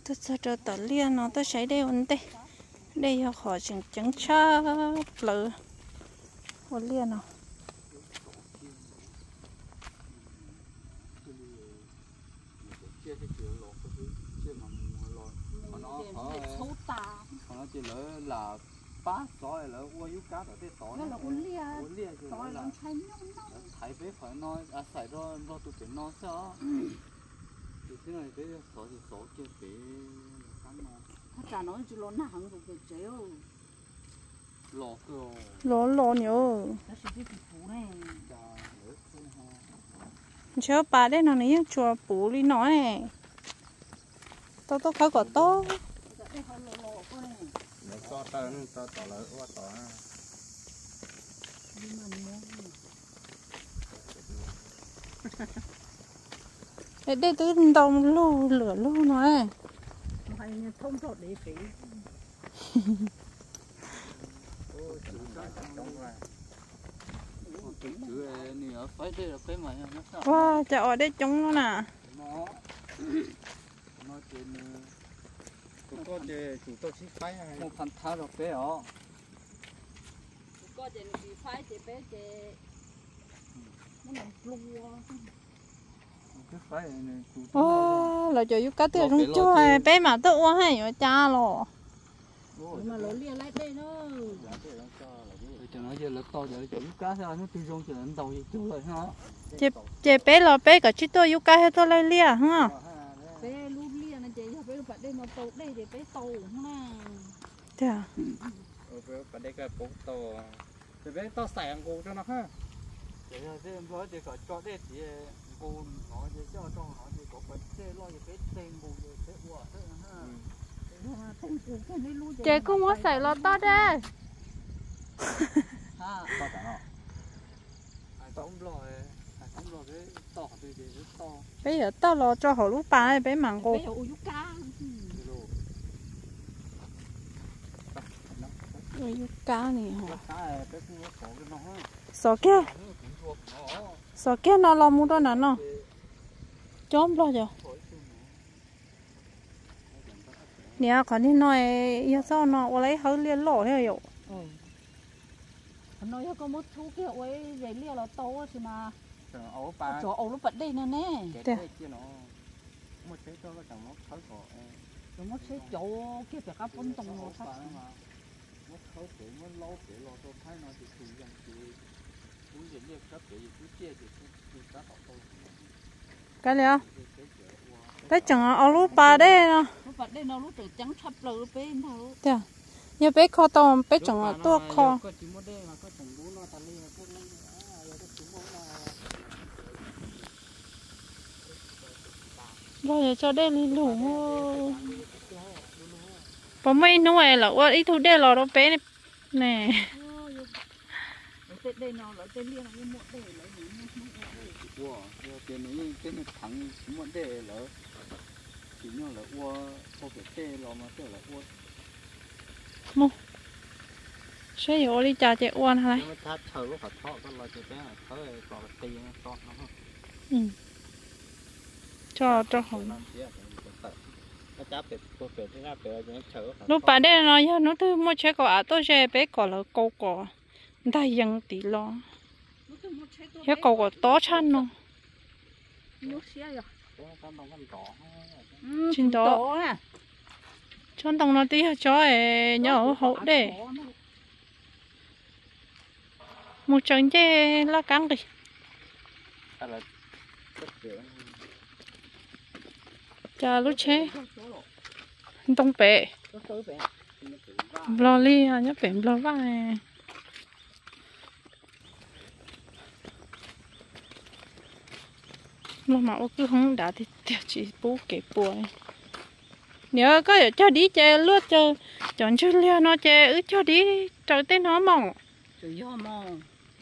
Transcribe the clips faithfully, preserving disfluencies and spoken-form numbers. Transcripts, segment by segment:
tôi cho cho tờ liên nó tôi sẽ đây vấn đề đây cho khỏi chẳng chẳng cha lỡ một liên nào nó chỉ lỡ là bá sỏi lỡ qua yếu cá ở đây sỏi nó là uốn lia uốn lia chứ sỏi là nó thấy nó thấy bé phải nói à xài đó đó tụi bé nó sao thì thế này bé sỏi thì sỏi kia bé cắn nó chả nói chứ nó nặng rồi cái chéo lò cơ lò lò nhiều nó sẽ bị phủ này chờ bà đây nó này chùa bù đi nói này tao tao khó có to to to to to là quá to đây đây tới đồng lô lửa lô nói hay thông thọ để phí wow chợ ở đây trống nó nè nó trên tụi con chơi chủ tôi xí phái hay một phần tháo được bé ó có chuyện bị phái thì bé thì nó nằm lùa cái phái này chủ wow là cho cá tiêu trong chua bé mà tự uống hay ở cha lò mà lỗ lia lại đây nó cho nó giờ là to giờ cho cá sao nó tiêu trong cho nó đầu gì chú rồi ha chế chế bé lò bé cả chỉ tôi cá hết tôi lấy lia hả bé lú lia này chị bé bạn đây mà tàu đây thì bé tàu ha thế à bé bạn đây cái bông to thì bé to sàng cô cho nó ha thì thế em nói thì có cho đây thì cô nó thì cho cho nó thì có phần xe lo thì bé tên bù thì bé quả thế ha chế cũng muốn xài lò to đây ha to cả nó ai to không lo ai không lo cái to thì thì to bây giờ to lò cho họ lúc ba bé mặn cô bé ở uống cá uống cá này hả cá bé cũng có cái nó sò kia sò kia nó lo mua đó nè nó chóm lo rồi nè còn đi nói yêu sao nó lấy hơi liên lỗ hay vậy nói có một chú kia ấy giấy lia là to chứ mà ấu ba chỗ ấu nó bật đây nè nè một chế cho nó chẳng nó khởi cổ rồi mất chế chỗ kia phải các phân tông nó thắt nó khởi cổ nó lâu để lo cho thấy nó thì thường dân thì cũng gì như các cái gì cứ chia thì cứ cá họ tôi cái gì à cái chẳng ấu lúc ba đây nó lúc bật đây nó lúc từ trắng thấp lờ bên thôi thế như bé kho to bé chẳng là to kho rồi cho đây đi lủ có mấy nuôi là quá ít thu đây là đâu bé này nè đây nó là tên liên là một đây là wow cái này cái này thằng một đây là chỉ nhau là wow có cái tê lo mà tê là wow mu sẽ vô đi trà chạy uốn hay nó thắt thở lúc họ thọ cái lo cho bé thở còn tê nó to nó ừ cho cho hồng lúc bà đây nói nó thứ mua chế cỏ à tôi chế bé cỏ là câu cỏ đại dân tí lo cái cỏ cỏ to chăn nó chín đó cho đồng nó tí cho ấy nhỏ hậu để một trứng chế lá cắn đi cha lúc chế đông bể lo li à nhớ bể lo vai mà mà cứ không đã thì chỉ bố kể bùa nhớ có ở cho đi chơi lướt chơi chọn chơi lia nó chơi ứ cho đi trời tên nó mỏng trời do mỏng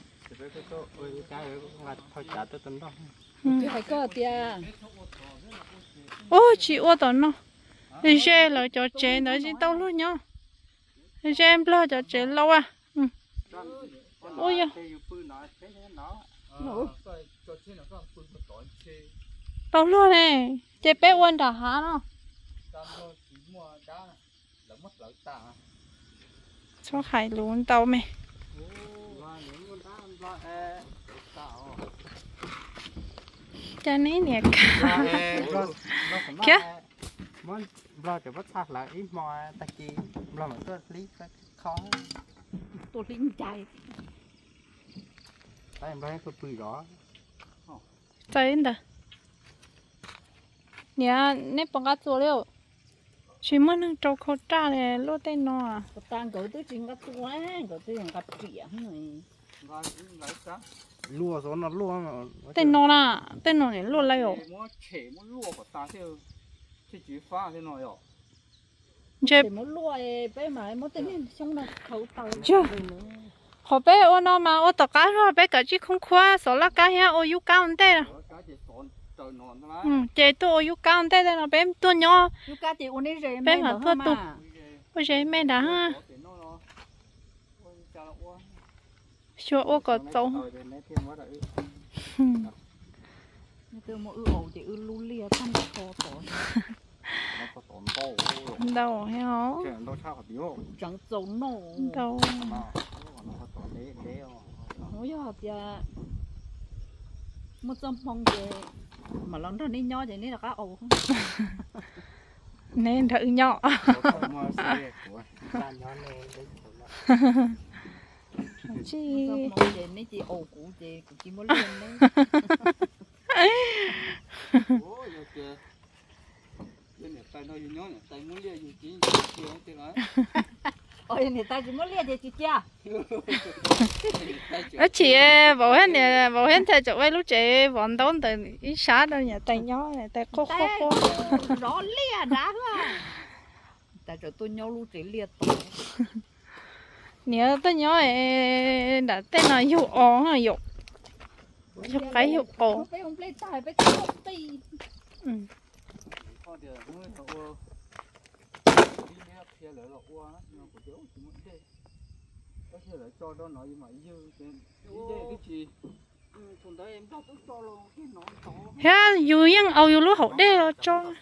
cái phải có tia ôi chị ô tao nó đi chơi là cho chơi nó chỉ tao luôn nhá đi chơi em lo cho chơi lâu à ôi ya tao luôn này chơi bé quân đã hả nó cho hải lún tàu mày cho này nè cả kia món lo cho bắt sạt lại ít mò ta chi lo mà tôi lý khó tôi lính chạy tại em nói tôi bự đó chạy đến nè nè bằng cái chỗ liệu chỉ muốn nâng trâu khô tra này lô tên nó à có tan cỡ tới chuyện cái tua cỡ tới hàng cặp chuyện này lúa số nó lúa mà tên nó là tên nó này lô lại rồi muốn chè muốn lúa của ta theo thì chỉ pha thế nào rồi chơi thì muốn lùi bé mà muốn tên trong nó khẩu tàu chưa họ bé ô nó mà ô tao cá rồi bé cả chỉ không khoa số là cá hea ô yu cao hơn thế ừ chơi tôi ô yu cao hơn thế nó bé tôi nhỏ yu cá thì uốn rễ bé mà tôi tôi ôi rễ mẹ đã ha cho ô có tàu từ một ổ thì ư lu lia thăm to to đâu hả chẳng dấu nổ đâu hối hợp giờ một trăm phong về mà lớn hơn đi nho vậy nên là cá ổ nên thử nhỏ chị về nên chị ổ cũ chị chị muốn lên đấy ôi người ta chỉ muốn lia gì chị cha ở chị bảo hết nè bảo hết theo chỗ ấy lúc chị bọn đón từ ít xá đâu nhà tay nhỏ này tay khô khô khô rõ lia đã ha tại chỗ tôi nhau lúc chị lia to nhớ tôi nhớ ấy đã tên là hiệu ổn à hiệu cho cái hiệu ổn phải không lấy tài phải không tì ừ cho đó nói mà dư cái gì thùng đấy em cho tôi cho luôn cái nó to ha dù yên ầu dù lúa hậu đê rồi cho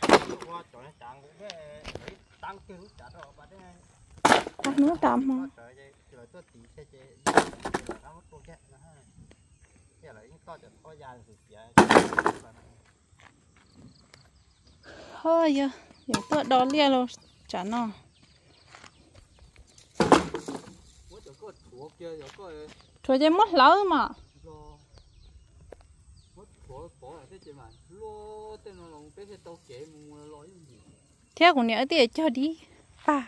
ăn nó tạm mà hơi giờ giờ tôi đo lia luôn chả nó thôi chứ mất lỡ mà thế của nhớ thì cho đi ba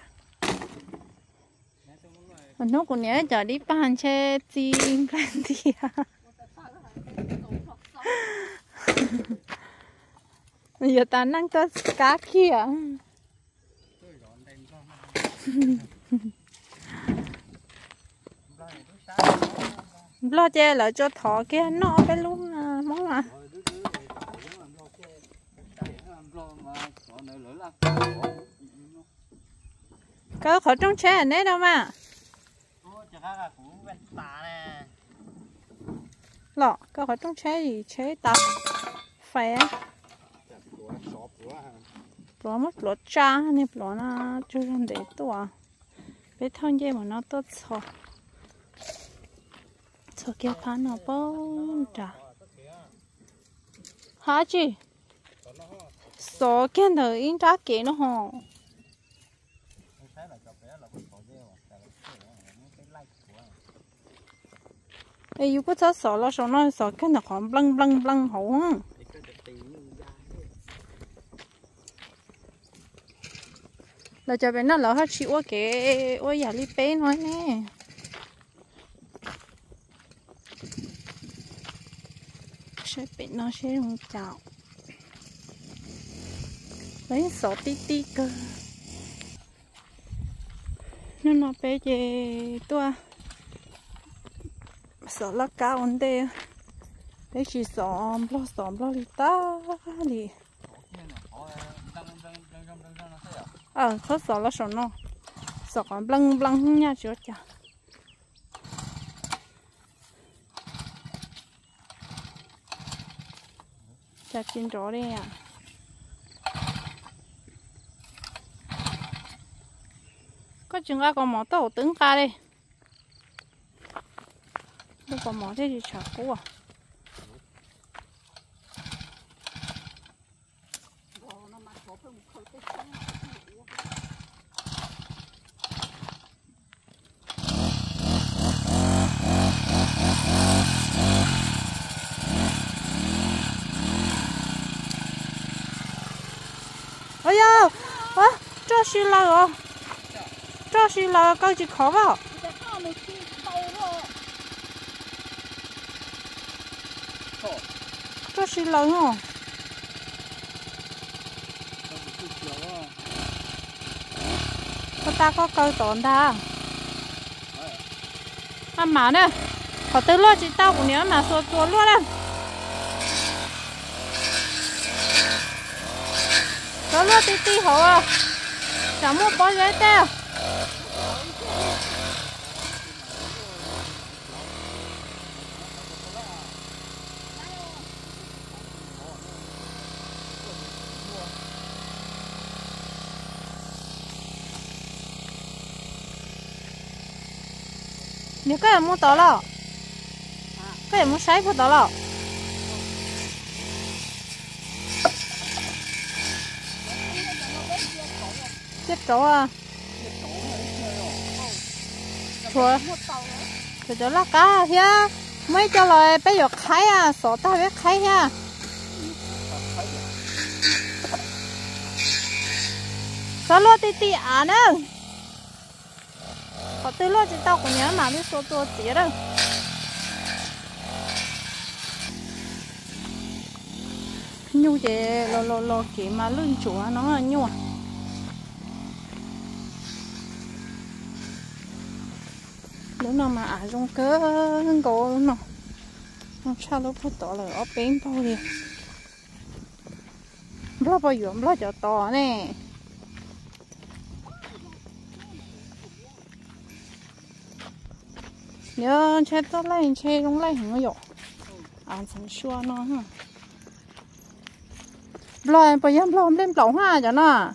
nó của nhớ cho đi ba hành xe chim plan đi giờ ta năng ta cá kia lo che lại cho thọ kia nó bé luôn à món à có khỏi trong chế ở đấy đâu mà lọ có khỏi trong chế gì chế tập phải bỏ mất lọ cha này bỏ nó chưa làm để to bé thon dây mà nó tốt sao sao kia phá nó bông trả hả chị số kia thử in trả kỹ nó hò ê yêu có sao số lo số nó số kia nó còn blăng blăng blăng hổ á là cho bên nó lỡ hết chịu cái ôi giả li bé nói nè sẽ bị nó sẽ không chào lấy sổ tí tí cơ nó nó bé về tua sổ lá cao ổn đây bé chỉ sổ lo sổ lo li ta li ờ có sổ là sổ nó sổ còn blăng blăng nha chú chả chả chín rõ đây à có chừng ai còn mỏ tàu tướng ca đi đâu còn mỏ thế thì chả cũ à ôi da ơ cho xí là rồi cho xí là câu chỉ khó vào cho xí là không có ta có câu tổn ta à mà nè họ tới lo chỉ tao của nhớ mà số tua luôn nè có lo tí tí hổ à chẳng mua bó ghế teo nếu cái mua tỏ lọ cái mua sấy phải tỏ lọ chết chỗ à thôi rồi chỗ lá cá thế mấy cho lời bây giờ khai à sổ ta biết khai nha sao lo tí tí à nữa họ từ lo chỉ tao cũng nhớ mà biết số tua tía đâu nhu về lo lo lo kỹ mà lưng chúa nó là nhu à lúc nào mà ở trong cơ gỗ nó nó sao lúc phải tỏ là ở bên bao đi lo bao nhiêu lo cho to nè nhớ chơi to lên chơi trong lên không có ăn thành xua nó ha lo bây giờ lo lên lỏng ha cho nó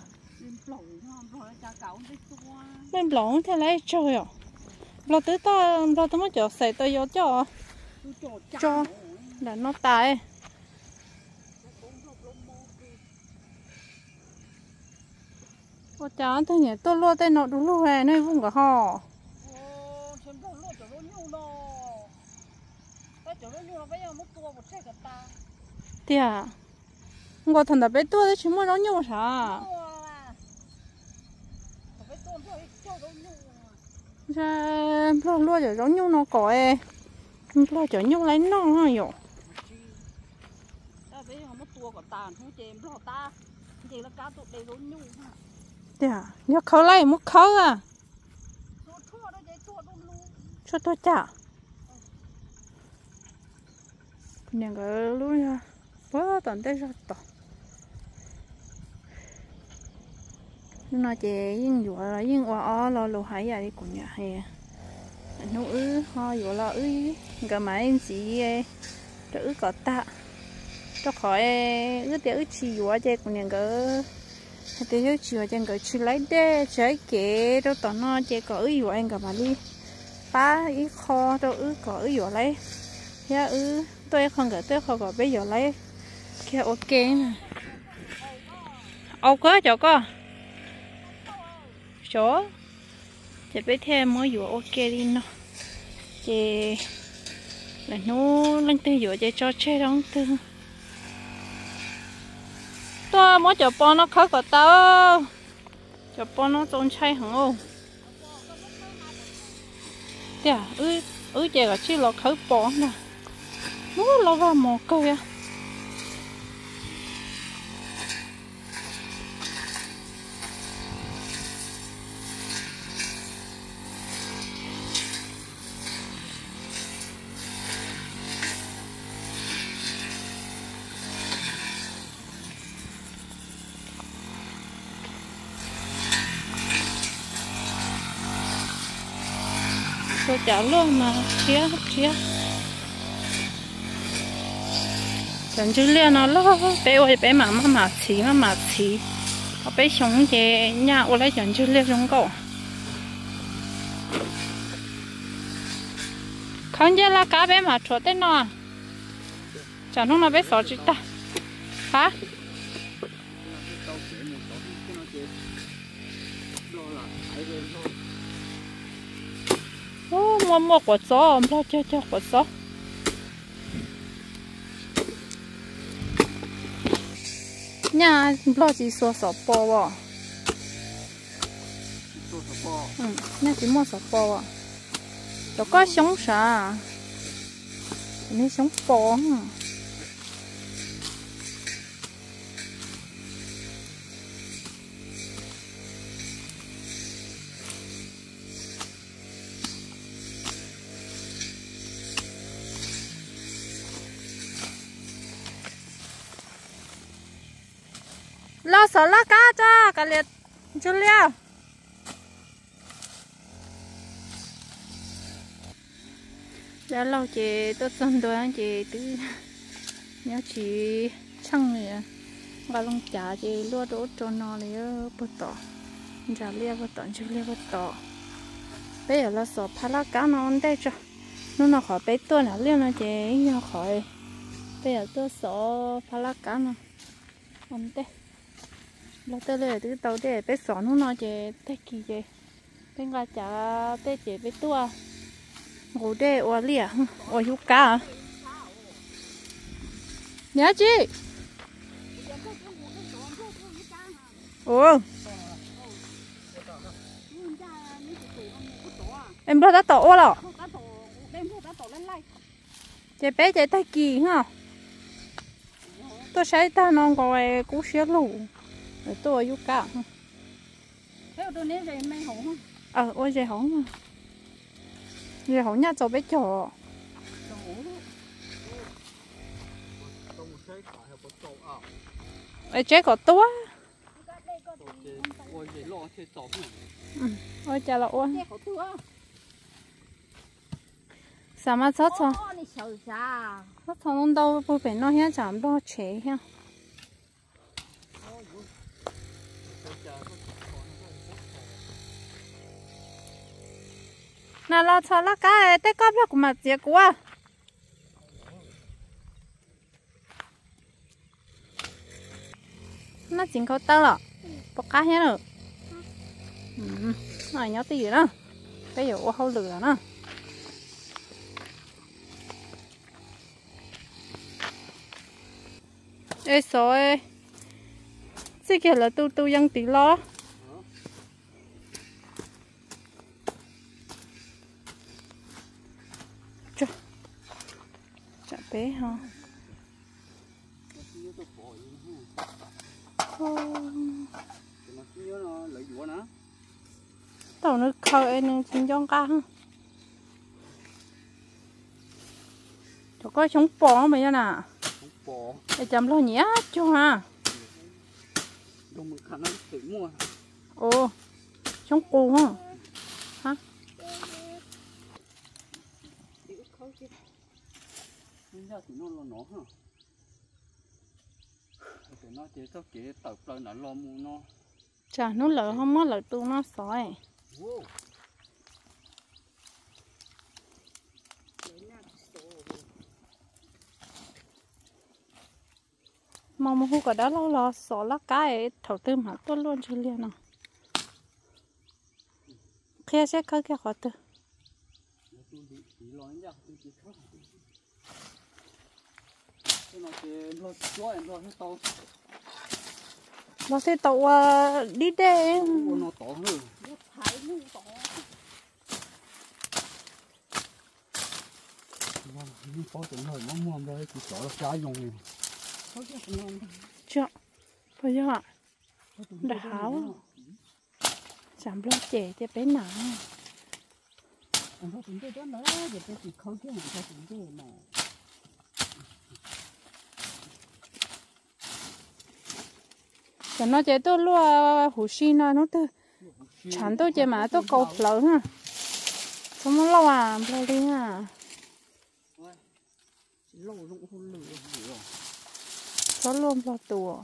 lên lỏng thế lấy chơi à lo tới ta lo tới mới cho xài tới vô cho cho là nó tài ô chán thôi nhỉ tôi lo tay nọ đúng lúc này nơi vùng cả họ tia ngồi thằng đã bé tôi đấy chỉ muốn nó nhung sao ra lo lo cho giống nhung nó còi lo cho nhung lấy nó hay rồi tia nhớ khâu lấy muốn khâu à cho tôi chả nhà cái luôn nha quá tận tới rất to nó chỉ yên dụa là yên qua ó lo lo hải vậy của nhà hè nó ư ho dụa lo ư cái máy em chỉ cho ư có tạ cho khỏi ư để ư chỉ dụa chơi của nhà cái để ư chỉ chơi cái chỉ lấy để chơi kệ đâu tao nó chơi có ư dụa anh cả mà đi ba ít kho đâu ư có ư dụa lấy ya ư tôi không có tôi không có bây giờ lấy kia ok nè ok chỗ có chỗ chỉ biết thêm mới vừa ok đi nó chỉ là nó lên từ vừa chỉ cho chơi đóng từ tôi mới cho bọn nó khó có tao cho bọn nó trông chơi hả ô kìa ư ư chỉ là chỉ là khó bỏ nè nó lo vào một câu ya tôi trả luôn mà chia chia chẳng chứ liền nó lo bé ơi bé mà mà mà xí mà mà xí ở bé sống về nhà ở lại chẳng chứ liền trong cổ không chơi là cá bé mà chuột tên nó chẳng lúc nào bé sọ chị ta hả ô mua mua quả sò mua cho cho quả sò nhà lo chỉ sò sò bò vợ ừ nhà chỉ mua sò bò vợ rồi có sống sao nên sống bò lo sợ lá cá cho cả liệt chưa leo đã lâu chị tôi xong rồi anh chị cứ nhớ chị chăng này và lông chả chị lúa đổ cho nó này bớt tỏ chả leo bớt tỏ chưa leo bớt tỏ bây giờ là sợ phá lá cá nó ăn đây cho nó nó khỏi bé tôi là leo nó chị nó khỏi bây giờ tôi sợ phá lá cá nó ăn đây là tôi lấy từ tàu để bé sọn nó nó chị tết kỳ chị bên ngoài chả tết chị bé tua ngủ đây ở lìa ở hú cá nhớ chị ồ em bắt đã tổ rồi chị bé chị tết kỳ hả tôi thấy ta non gọi cú xé lù rồi tôi ở hú cá theo tôi nếu vậy mấy hổ ờ ôi dây hổ mà dây hổ nhà cho bé chó ê chế có tua ừ ôi chà là ôi sao mà sót sao sót sao nó đâu bố bé nó hết chạm đo chế ha nè lo cho lá cá tết cóp là của mặt dễ quá nó chính có tao rồi bọc cá hết rồi ừ này nhớ tí nữa bây giờ ô hao lửa nữa ê số ê chứ kia là tu tu dân tí lo bé ha tao nó khơi nên chính trong cá cho có sống bò mày nha nè để chấm lo nhé cho ha ồ sống cù ha hả giờ thì nó lo nó hả? Thì nó chỉ có chỉ tập lên là lo mua nó. Chà nó lỡ không mất lỡ tu nó sỏi. Wow. Mà mua hũ cả đó lo lo sỏi lá cá ấy thầu tư mà tôi luôn chưa liền nào. Khi sẽ có cái khó tư. Nó sẽ tàu đi đây. Nó to hơn. Nó có chuyện rồi nó mua rồi chỉ sợ là trái dùng này. Chưa. Bây giờ ạ. Đã háo. Giảm lo trẻ cho bé nào. Nó tính đó nữa, giờ tôi chỉ khâu cái này cho tính mà. Cho nó chơi tôi lúa hủ xi nó nó tôi chẳng tôi chơi mà tôi cầu lớn ha. Không muốn lâu à, lâu đi ha. Lâu rụng không lửa. Có luôn lo tùa.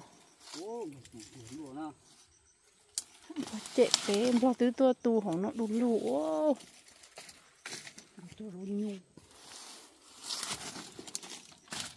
Chạy bé em lo tứ tua tù hổng nó đủ lũ. Tôi đủ nhu.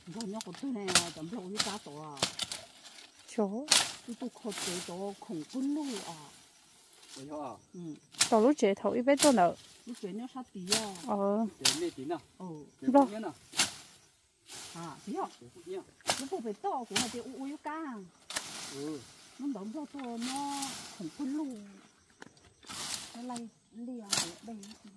rồi nhóc của tôi này tầm lâu như cá tổ à chỗ tôi tôi khó chế tổ khủng quân luôn à bây giờ à ừ tao lúc chế thầu ít biết tôi nợ lúc chế nó sát tí à ờ để mẹ tí nào ừ để Đâu? phút nhá nào à tí à để phút nhá lúc phải to của nó thì u u cá ừ nó đóng cho tôi nó khủng quân luôn nó lay lìa ở đây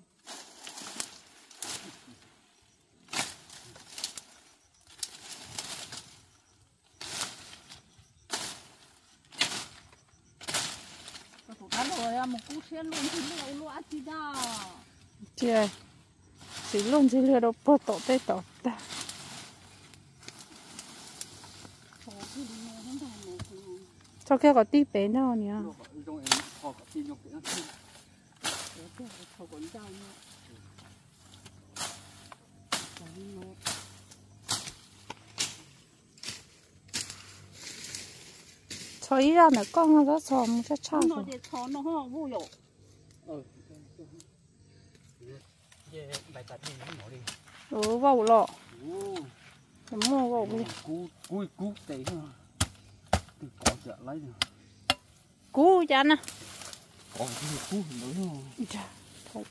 ăn rồi một cú xe luôn thì nó luôn ăn gì đó chị ơi chỉ luôn chỉ lừa đâu bớt tổ tê tổ ta cho kia có tí bé nào nhỉ lúc ở trong em họ có tin trong cái nó cho ý ra nữa con nó cho một chút chả nó để cho nó ho vô yo ừ về bài tập đi nó đi ừ vào lọ ừ mua vào đi cú cú cú tệ ha từ có chợ lấy nè cú chán à còn cái cú nữa chà thôi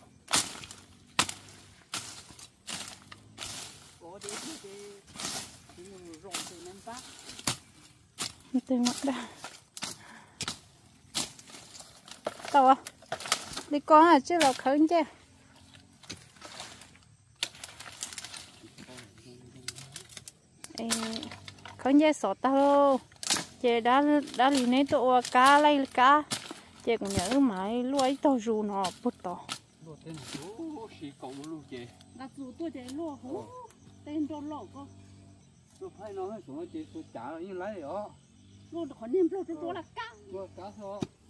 có để thì thì rong từ năm ta tên mặt đã tao à đi con à chứ là khởi chứ khởi chứ sọt tao chị đã đã đi nấy tụi cá lấy cá chị cũng nhớ mãi lúc tao ru nó bút to luôn tên chú xì cậu luôn chị là dù tôi để lo hố tên cho lo có tôi phải nói xuống chị tôi trả như lấy đó luôn có niềm lo cho tôi là cá cá thôi